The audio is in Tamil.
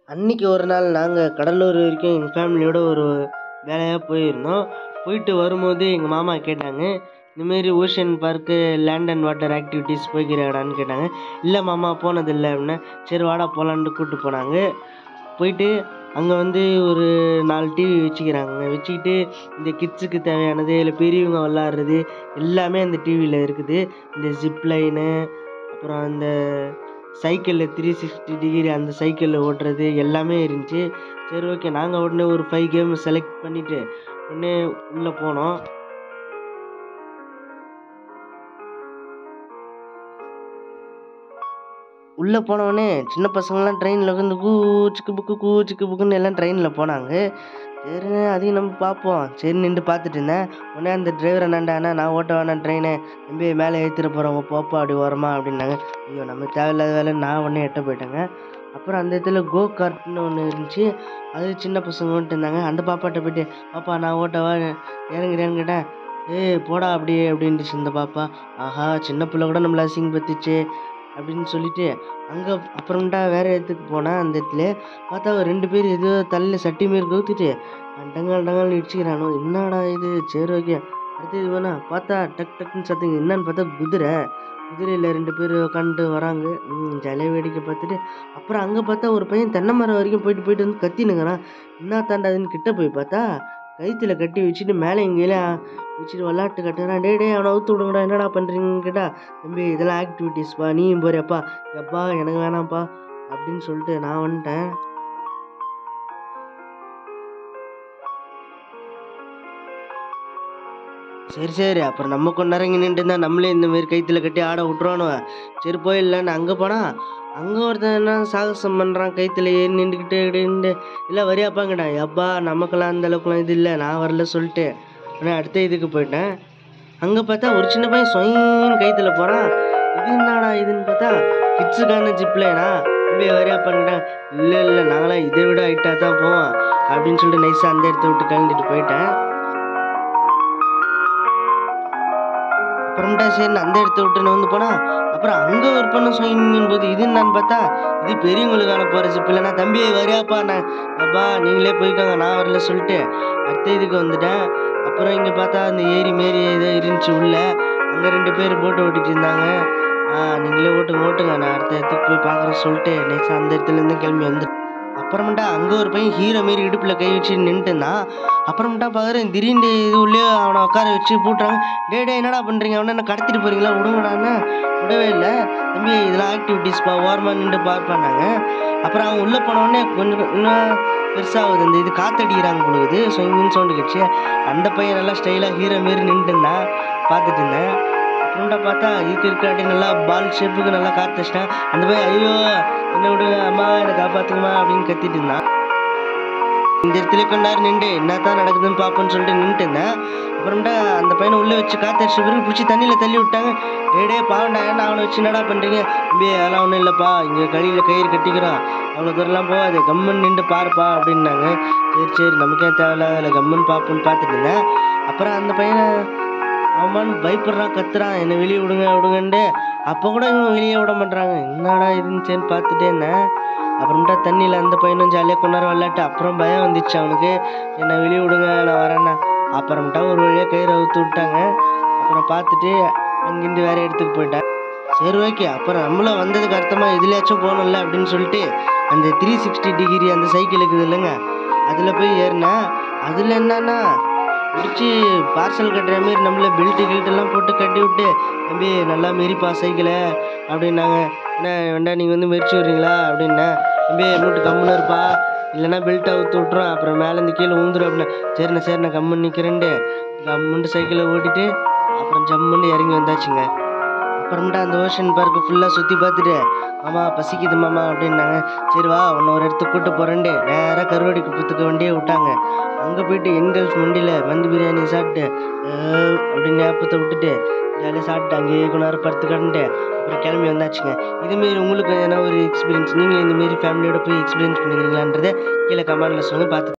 அன்னைக்கு ஒரு நாள் நாங்கள் கடலூர் வரைக்கும் எங்கள் ஃபேமிலியோட ஒரு வேலையாக போயிருந்தோம். போயிட்டு வரும்போது எங்கள் மாமா கேட்டாங்க, இந்தமாரி ஓஷன் பார்க்கு லேண்ட் அண்ட் வாட்டர் ஆக்டிவிட்டீஸ் போய்க்கிறியாடான்னு கேட்டாங்க. இல்லை மாமா போனதில்லை அப்படின்னா, சரி வாடா போகலான்ட்டு கூப்பிட்டு போனாங்க. போயிட்டு அங்கே வந்து ஒரு 4 டிவி வச்சுக்கிறாங்க. வச்சுக்கிட்டு இந்த கிட்ஸுக்கு தேவையானது இல்லை பெரியவங்க விளாட்றது எல்லாமே அந்த டிவியில் இருக்குது. இந்த ஜிப் லைனு, அப்புறம் அந்த சைக்கிளில் 360 டிகிரி அந்த சைக்கிளில் ஓட்டுறது எல்லாமே இருந்துச்சு. சரி ஓகே, நாங்கள் உடனே ஒரு 5 கேம் செலக்ட் பண்ணிவிட்டு உடனே உள்ளே போனோம். உள்ளே போனவுடனே சின்ன பசங்கள்லாம் ட்ரெயினில் உட்காந்து சிக்கு புக்குன்னு எல்லாம் ட்ரெயினில் போனாங்க. சரி அதையும் நம்ம பார்ப்போம் சரி நின்று பார்த்துட்டு இருந்தேன். உடனே அந்த டிரைவர் என்னாண்டாண்ணா, நான் ஓட்ட வேணாம் ட்ரெயினை, தம்பி மேலே ஏற்றிட போகிறவங்க போப்பா அப்படி வரமா அப்படின்னாங்க. ஐயோ நம்ம தேவையில்லாத வேலை, நான் உடனே எட்ட போயிட்டேங்க. அப்புறம் அந்த இடத்துல கோ கார்ட்னு ஒன்று இருந்துச்சு. அது சின்ன பசங்க வந்துட்டு இருந்தாங்க. அந்த பாப்பாட்ட போய்ட்டு, பாப்பா நான் ஓட்டவா இறங்குறேன்னு கேட்டேன். போடா அப்படியே அப்படின்ட்டுச்சு இந்த பாப்பா. ஆஹா சின்ன பிள்ளை கூட நம்மளை அசிங்கப்படுத்திச்சு அப்படின்னு சொல்லிட்டு அங்கே அப்புறமேட்டா வேறு இடத்துக்கு போனால் அந்த இடத்துல பார்த்தா ஒரு 2 பேர் ஏதோ தலையில் சட்டி மாரி கவுத்துட்டு டங்கால் இடிச்சுக்கிறானோ. என்னடா இது, சரி ஓகே அடுத்தது வேணா பார்த்தா டக்குன்னு சத்துங்க. என்னன்னு பார்த்தா குதிரையில் 2 பேர் உட்காந்துட்டு வராங்க. ஜாலியாக வேடிக்கை பார்த்துட்டு அப்புறம் அங்கே பார்த்தா ஒரு பையன் தென்னை மரம் வரைக்கும் போயிட்டு வந்து கத்தினுங்கிறான். என்ன தாண்டாதுன்னு கிட்ட போய் பார்த்தா கயிற்றுல கட்டி வச்சுட்டு மேலே எங்கேயும் வச்சுட்டு விளாட்டு கட்டுறான். டே அவனை அவுத்து விடுங்கடா, என்னடா பண்ணுறீங்கன்னு கேட்டால், தம்பி இதெல்லாம் ஆக்டிவிட்டீஸ்ப்பா, நீயும் போறியாப்பா, எப்பா எனக்கு வேணாம்ப்பா அப்படின்னு சொல்லிட்டு நான் வந்துட்டேன். சரி அப்புறம் நம்ம கொஞ்ச நேரம் இங்கே நின்றுட்டு இருந்தால் நம்மளே இந்தமாரி கயிற்றுல கட்டி ஆட விட்ருவானுவ. சரி போயிடலான்னு அங்கே போனால் அங்கே ஒருத்தன் என்ன சாகசம் பண்ணுறான், கயிற்றுல ஏறி நின்றுக்கிட்டு நின்று. இல்லை வரியாப்பாங்கடா, எப்பா நமக்கெல்லாம் அந்த அளவுக்குலாம் இது இல்லை, நான் வரல சொல்லிட்டு உடனே அடுத்த இதுக்கு போயிட்டேன். அங்கே பார்த்தா ஒரு சின்ன பையன் சொயின்னு கயிற்றுல போகிறான். இது என்னடா இதுன்னு பார்த்தா கிட்ஸுக்கான ஜிப்லைனா. தம்பி வரியாப்பாங்கடா, இல்லை நாங்களாம் இதை விட ஹைட்டாக தான் போவோம் அப்படின்னு சொல்லிட்டு நைஸாக அந்த இடத்த விட்டு கலந்துட்டு போயிட்டேன். அப்புறமேட்டா சரி அந்த இடத்த விட்டு நான் வந்து போனால் அப்புறம் அங்கே ஒரு பொண்ணு சொயிங்கும் போது இது என்னன்னு பார்த்தா இது பெரியவங்களுக்கான போகிற ஜிப் இல்லைனா. தம்பி வரியாப்பா, நான் அப்பா நீங்களே போய்க்கோங்க நான் வரல சொல்லிட்டு அடுத்த இதுக்கு வந்துட்டேன். அப்புறம் இங்கே பார்த்தா அந்த ஏரி மாரி ஏதோ இருந்துச்சு உள்ளே. அங்கே 2 பேர் போட்டு ஓட்டிகிட்டு இருந்தாங்க. நீங்களே ஓட்டுங்க நான் அடுத்த இடத்துக்கு போய் பார்க்குறேன் சொல்லிட்டு நைஸாக அந்த இடத்துலேருந்து கிளம்பி வந்து அப்புறமேட்டா அங்கே ஒரு பையன் ஹீரோ மாரி இடுப்பில் கை வச்சு நின்றுட்டு இருந்தான். அப்புறமேட்டா பார்க்குறேன் திடீர்னு இது உள்ளே அவனை உட்கார வச்சு பூட்டுறாங்க. டே என்னடா பண்ணுறீங்க, அவனை என்ன கடத்திட்டு போகிறீங்களா, விடுங்கடான்னு. விடவே இல்லை. தம்பி இதெல்லாம் ஆக்டிவிட்டீஸ்ப்பா, ஓரமாக நின்று பார்ப்பானாங்க. அப்புறம் அவன் உள்ளே போனவுடனே கொஞ்சம் இன்னும் பெருசாகுது, அந்த இது காற்றடிக்கிறாங்க கொடுக்குது. ஸோ இங்கேன்னு சவுண்டு கிடச்சி அந்த பையன் நல்லா ஸ்டைலாக ஹீரோ மாரி நின்றுட்டு இருந்தான், பார்த்துட்டு இருந்தேன். அப்புறமேட்டா பார்த்தா இருக்கு அப்படியே நல்லா பால் ஷேப்புக்கு நல்லா காற்று வச்சிட்டேன். அந்த பையன் ஐயோ என்ன விடுங்க அம்மா என்னை காப்பாற்றுங்கம்மா அப்படின்னு கத்திட்டு இருந்தான். இந்த இடத்துல கொண்டாரு நின்று என்னத்தான் நடக்குதுன்னு பார்ப்போன்னு சொல்லிட்டு நின்றுட்டு இருந்தேன். அப்புறமேட்டா அந்த பையனை உள்ளே வச்சு காற்றடிச்ச பிறகு பிடிச்சி தண்ணியில் தள்ளி விட்டாங்க. பாவண்டா ஏன்னா அவனை வச்சு என்னடா பண்ணுறீங்க. தம்பி அதெல்லாம் ஒன்றும் இல்லைப்பா, இங்கே கையில் கயிறு கட்டிக்கிறான், அவ்வளோ தூரம்லாம் போகாது, கம்மன் நின்று பாருப்பா அப்படின்னாங்க. சரி நமக்கே தேவையில்லாத இல்லை கம்மன் பார்ப்போன்னு பார்த்துட்டு இருந்தேன். அப்புறம் அந்த பையனை அவன் பயப்படுறான், கத்துறான், என்னை வெளியே விடுங்கன்ட்டு. அப்போ கூட இவன் வெளியே விட மாட்டாங்க. என்னடா இருந்துச்சேன்னு பார்த்துட்டே இருந்தேன். அப்புறமேட்டா தண்ணியில் அந்த பையனும் ஜாலியாக கொண்டாட விளையாட்டு. அப்புறம் பயம் வந்துச்சு அவனுக்கு, என்னை வெளியே விடுங்க நான் வரேன்னா. அப்புறமேட்டா ஒரு வழியாக கயிறு அவுத்து விட்டாங்க. அப்புறம் பார்த்துட்டு அங்கேருந்து வேறு இடத்துக்கு போயிட்டேன். சரி ஓகே, அப்புறம் நம்மளும் வந்ததுக்கு அர்த்தமாக எதுலையாச்சும் போகணும்ல அப்படின்னு சொல்லிட்டு அந்த 360 டிகிரி அந்த சைக்கிள் இருக்குது இல்லைங்க, அதில் போய் ஏறினேன். அதில் என்னன்னா பிடிச்சி பார்சல் கட்டுற மாரி நம்மளை கில்ட்டெல்லாம் போட்டு கட்டி விட்டு, தம்பி நல்லா மெரிப்பா சைக்கிளை அப்படின்னாங்க. என்ன வேண்டா நீங்கள் வந்து மெரிச்சு விட்றீங்களா அப்படின்னா. தம்பி மூட்டு கம்முன்னு இருப்பா, இல்லைன்னா பெல்ட்டை அவுத்து விட்ருவோம், அப்புறம் மேலேருந்து கீழே ஊந்துடும் அப்படின்னா. சரிண்ணா கம்முன்னு நிற்கிறேன்ட்டு கம்முன்ட்டு சைக்கிளை ஓட்டிட்டு அப்புறம் ஜம்முன்னு இறங்கி வந்தாச்சுங்க. அப்புறமேட்டா அந்த ஓஷன் பார்க்கு ஃபுல்லாக சுற்றி பார்த்துட்டு, மாமா பசிக்குது மாமா அப்படின்னாங்க. சரி வா உன்னை ஒரு இடத்துக்கு கூப்பிட்டு போகிறேன்ட்டு நேராக கருவாடி குப்பத்துக்கு வண்டியை விட்டாங்க. அங்கே போயிட்டு என்கல்ஃப் மண்டியில் மந்தி பிரியாணி சாப்பிட்டு அப்படின்னு ஞாபகத்தை விட்டுட்டு ஜாலியாக சாப்பிட்டு அங்கேயே கொஞ்ச நேரம் படுத்துக்கிட்டு அப்புறம் கிளம்பி வந்தாச்சுங்க. இதுமாரி உங்களுக்கு எதனா ஒரு எக்ஸ்பீரியன்ஸ், நீங்களும் இந்தமாரி ஃபேமிலியோட போய் எக்ஸ்பீரியன்ஸ் பண்ணிக்கிறீங்களான்றதை கீழே கமெண்டில் சொல்லுங்கள். பார்த்து